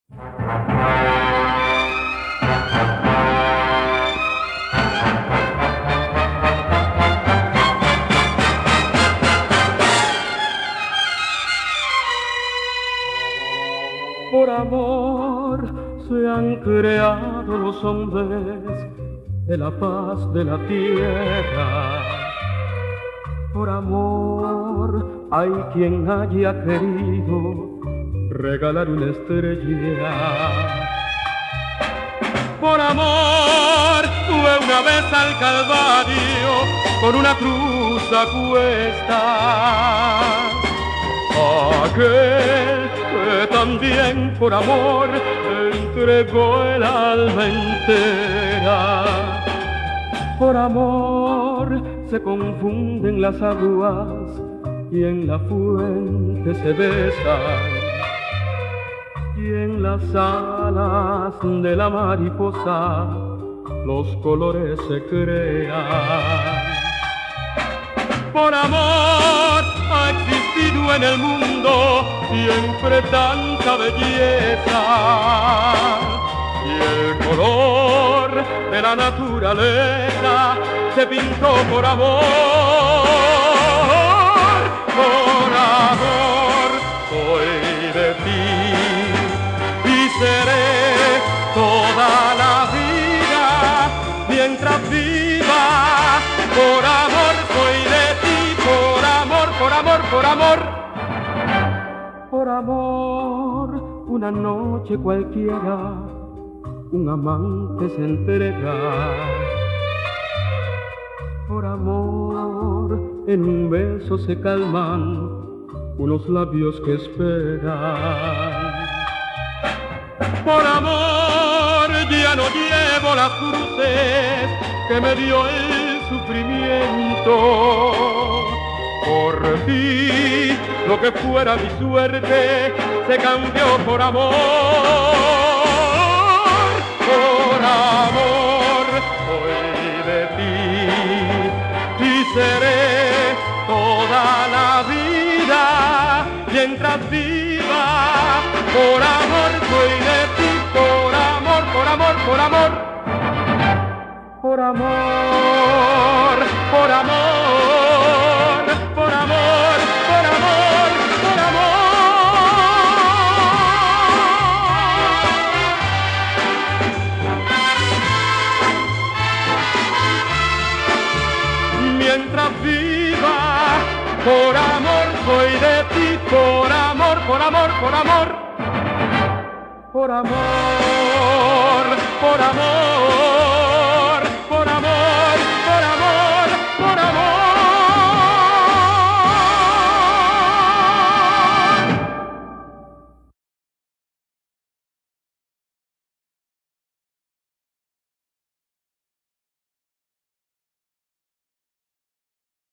Por amor se han creado los hombres de la paz de la tierra. Por amor hay quien haya querido regalar una estrella. Por amor fue una vez al Calvario con una cruz a cuesta. Aquel que también por amor entregó el alma entera. Por amor se confunden las aguas y en la fuente se besan, y en las alas de la mariposa los colores se crean. Por amor ha existido en el mundo siempre tanta belleza, y el color de la naturaleza se pintó por amor. Por amor soy de ti y seré toda la vida mientras viva. Por amor soy de ti, por amor, por amor, por amor. Por amor, una noche cualquiera, un amante se entrega. Por amor, en un beso se calman unos labios que esperan. Por amor, ya no llevo las cruces que me dio el sufrimiento. Por ti, lo que fuera mi suerte se cambió por amor. Por amor, soy de ti y seré toda la vida mientras viva. Por amor, soy de ti, por amor, por amor, por amor. Por amor, por amor, por amor, por amor, por amor. Mientras viva, por amor soy de ti, por amor, por amor, por amor. Por amor, por amor.